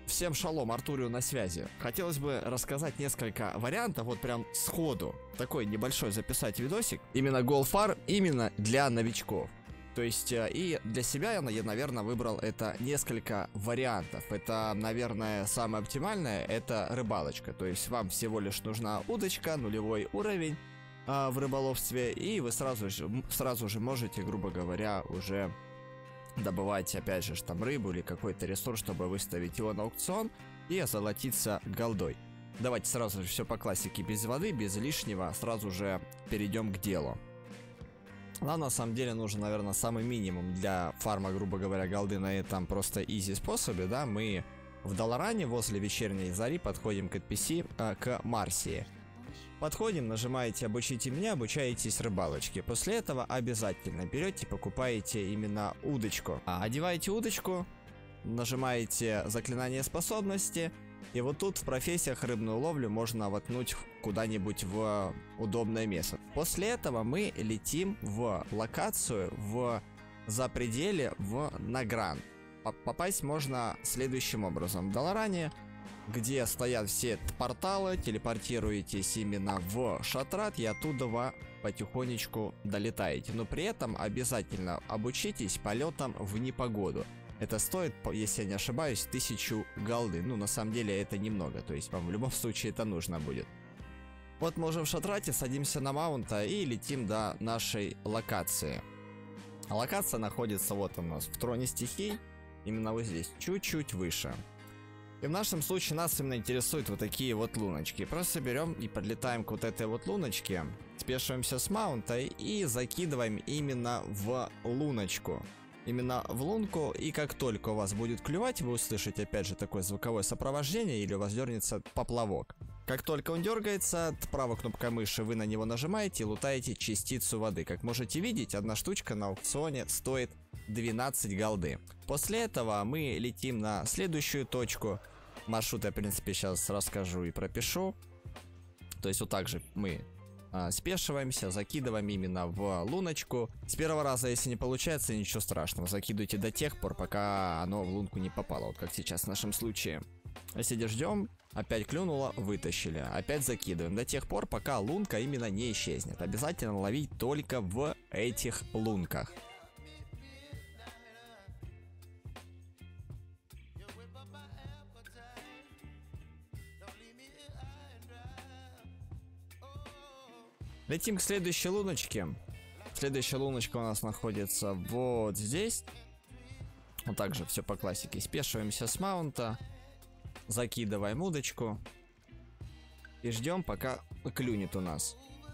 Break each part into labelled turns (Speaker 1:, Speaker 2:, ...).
Speaker 1: Всем шалом, Артурио на связи. Хотелось бы рассказать несколько вариантов, вот прям сходу. Такой небольшой записать видосик. Именно Голфар, именно для новичков. То есть, и для себя я, наверное, выбрал это несколько вариантов. Это, наверное, самое оптимальное, это рыбалочка. То есть, вам всего лишь нужна удочка, нулевой уровень в рыболовстве. И вы сразу же можете, грубо говоря, уже добывать, опять же, там рыбу или какой-то ресурс, чтобы выставить его на аукцион и озолотиться голдой. Давайте сразу же все по классике, без воды, без лишнего, сразу же перейдем к делу. Нам на самом деле нужен, наверное, самый минимум для фарма, грубо говоря, голды на этом просто изи способе, да. Мы в Долоране возле вечерней зари подходим к NPC, к Марсии. Подходим, нажимаете «Обучите меня», обучаетесь рыбалочке. После этого обязательно берете, покупаете именно удочку. Одеваете удочку, нажимаете «Заклинание способности». И вот тут в профессиях рыбную ловлю можно воткнуть куда-нибудь в удобное место. После этого мы летим в локацию в запределе в Награн. Попасть можно следующим образом. В Долоране, где стоят все порталы, телепортируетесь именно в Шатрат и оттуда потихонечку долетаете. Но при этом обязательно обучитесь полетам в непогоду. Это стоит, если я не ошибаюсь, 1000 голды. Ну, на самом деле, это немного. То есть, вам в любом случае это нужно будет. Вот мы уже в Шатрате, садимся на маунта и летим до нашей локации. Локация находится вот у нас в Троне Стихий. Именно вот здесь, чуть-чуть выше. И в нашем случае нас именно интересуют вот такие вот луночки. Просто берем и подлетаем к вот этой вот луночке. Спешиваемся с маунта и закидываем именно в луночку. Именно в лунку, и как только у вас будет клювать, вы услышите опять же такое звуковое сопровождение, или у вас дернется поплавок. Как только он дергается, правой кнопкой мыши вы на него нажимаете и лутаете частицу воды. Как можете видеть, одна штучка на аукционе стоит 12 голды. После этого мы летим на следующую точку. Маршрут я, в принципе, сейчас расскажу и пропишу. То есть вот так же мы спешиваемся, закидываем именно в луночку. С первого раза, если не получается, ничего страшного. Закидывайте до тех пор, пока оно в лунку не попало. Вот как сейчас в нашем случае. Если ждем, опять клюнуло, вытащили. Опять закидываем до тех пор, пока лунка именно не исчезнет. Обязательно ловить только в этих лунках. Летим к следующей луночке. Следующая луночка у нас находится вот здесь. Вот так же все по классике. Спешиваемся с маунта. Закидываем удочку. И ждем, пока клюнет у нас.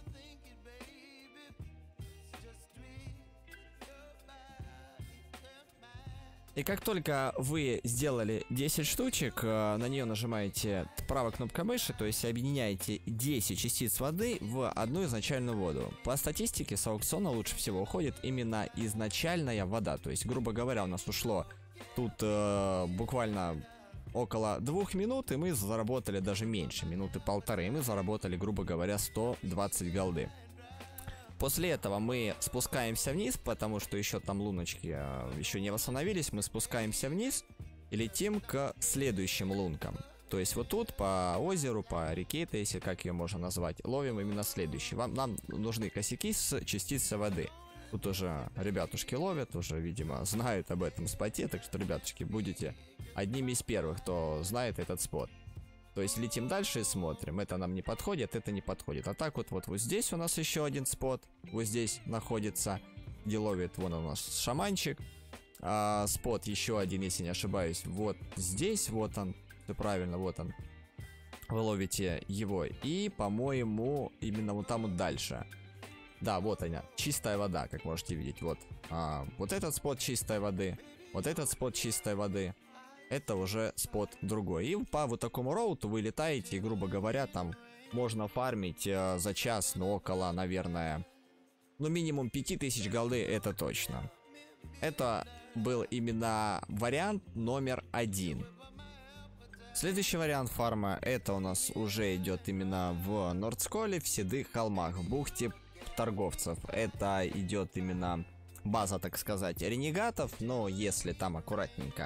Speaker 1: И как только вы сделали 10 штучек, на нее нажимаете правой кнопкой мыши, то есть объединяете 10 частиц воды в одну изначальную воду. По статистике с аукциона лучше всего уходит именно изначальная вода. То есть, грубо говоря, у нас ушло тут буквально около 2 минут, и мы заработали даже меньше, минуты полторы. И мы заработали, грубо говоря, 120 голды. После этого мы спускаемся вниз, потому что еще там луночки еще не восстановились. Мы спускаемся вниз и летим к следующим лункам. То есть вот тут по озеру, по реке, если как ее можно назвать, ловим именно следующий. Нам нужны косяки с частицей воды. Тут уже ребятушки ловят, уже, видимо, знают об этом споте. Так что, ребятушки, будете одними из первых, кто знает этот спот. То есть летим дальше и смотрим. Это нам не подходит, это не подходит. А так вот здесь у нас еще один спот. Вот здесь находится, где ловит вон у нас шаманчик. Спот еще один, если не ошибаюсь. Вот здесь, вот он. Все правильно, вот он. Вы ловите его. И, по-моему, именно вот там вот дальше. Да, вот она. Чистая вода, как можете видеть. Вот. Вот этот спот чистой воды. Вот этот спот чистой воды. Это уже спот другой. И по вот такому роуту вы летаете, и, грубо говоря, там можно фармить за час, ну, около, наверное, ну, минимум 5000 голды, это точно. Это был именно вариант номер 1. Следующий вариант фарма, это у нас уже идет именно в Нордсколе, в Седых холмах, в бухте торговцев. Это идет именно база, так сказать, ренегатов, но если там аккуратненько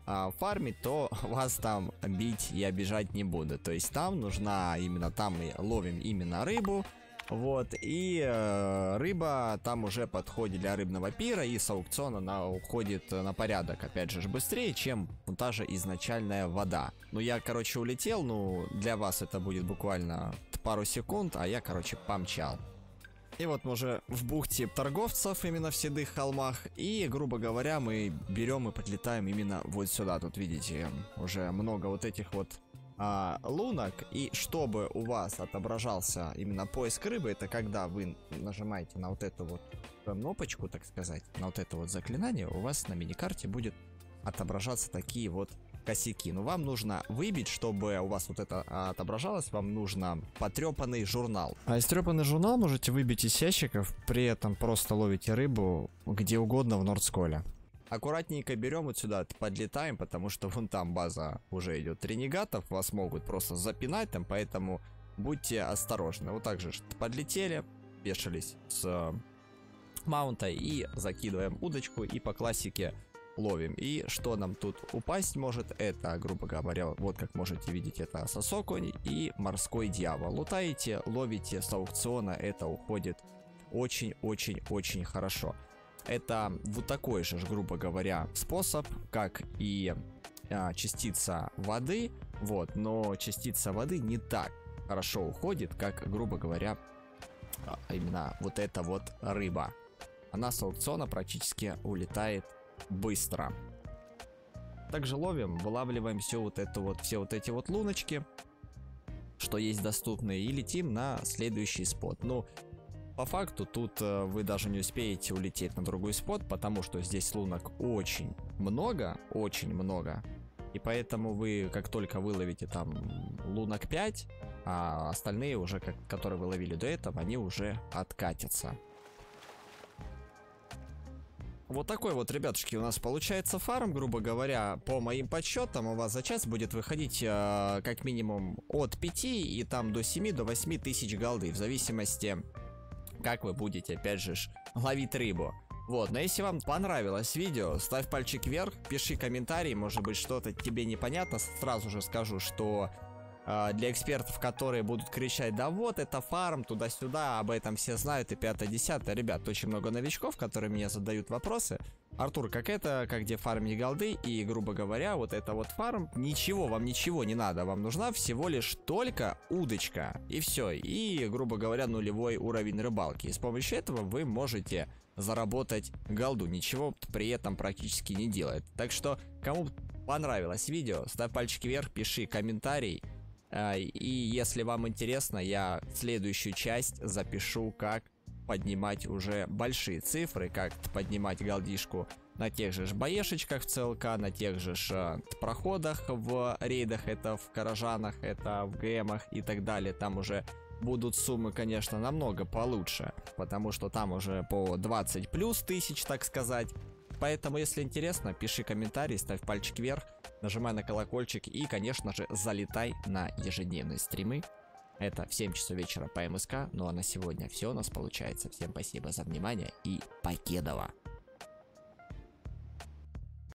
Speaker 1: фармить, то вас там бить и обижать не буду. То есть там нужна именно, там мы ловим именно рыбу. Вот, и рыба там уже подходит для рыбного пира, и с аукциона она уходит на порядок, опять же, быстрее, чем та же изначальная вода. Ну, я, короче, улетел, ну, для вас это будет буквально пару секунд, а я, короче, помчал. И вот мы уже в бухте торговцев, именно в седых холмах, и, грубо говоря, мы берем и подлетаем именно вот сюда. Тут, видите, уже много вот этих вот лунок, и чтобы у вас отображался именно поиск рыбы, это когда вы нажимаете на вот эту вот кнопочку, так сказать, на вот это вот заклинание, у вас на миникарте будет отображаться такие вот косяки. Но вам нужно выбить, чтобы у вас вот это отображалось, вам нужно потрепанный журнал. А истрепанный журнал можете выбить из ящиков, при этом просто ловите рыбу где угодно в Нордсколе. Аккуратненько берем вот сюда, подлетаем, потому что вон там база уже идет ренегатов, вас могут просто запинать там, поэтому будьте осторожны. Вот так же подлетели, пешились с маунта и закидываем удочку и по классике ловим. И что нам тут упасть может, это, грубо говоря, вот как можете видеть, это сосоконь и морской дьявол. Лутаете, ловите с аукциона, это уходит очень-очень-очень хорошо. Это вот такой же, грубо говоря, способ, как и частица воды, вот, но частица воды не так хорошо уходит, как, грубо говоря, именно вот эта вот рыба. Она с аукциона практически улетает быстро. Также ловим, вылавливаем все вот эти вот луночки, что есть доступные, и летим на следующий спот. Ну, по факту тут вы даже не успеете улететь на другой спот, потому что здесь лунок очень много, и поэтому вы, как только выловите там лунок 5, а остальные уже, которые вы ловили до этого, они уже откатятся. Вот такой вот, ребятушки, у нас получается фарм, грубо говоря, по моим подсчетам у вас за час будет выходить как минимум от 5 и там до 7, до 8 тысяч голды, в зависимости, как вы будете, опять же, ловить рыбу. Вот, но если вам понравилось видео, ставь пальчик вверх, пиши комментарий, может быть что-то тебе непонятно, сразу же скажу, что для экспертов, которые будут кричать: да вот это фарм, туда-сюда, об этом все знают и 5-10, ребят, очень много новичков, которые мне задают вопросы: Артур, как это, как где фармить голды? И, грубо говоря, вот это вот фарм, ничего, вам ничего не надо, вам нужна всего лишь только удочка, и все, и, грубо говоря, нулевой уровень рыбалки, и с помощью этого вы можете заработать голду, ничего при этом практически не делает. Так что, кому понравилось видео, ставь пальчики вверх, пиши комментарий. И если вам интересно, я следующую часть запишу, как поднимать уже большие цифры, как поднимать голдишку на тех же боешечках в ЦЛК, на тех же проходах в рейдах, это в Каражанах, это в ГМах и так далее. Там уже будут суммы, конечно, намного получше, потому что там уже по 20 плюс тысяч, так сказать. Поэтому, если интересно, пиши комментарий, ставь пальчик вверх, нажимай на колокольчик и, конечно же, залетай на ежедневные стримы. Это в 7 часов вечера по МСК. Ну а на сегодня все у нас получается. Всем спасибо за внимание и покедова.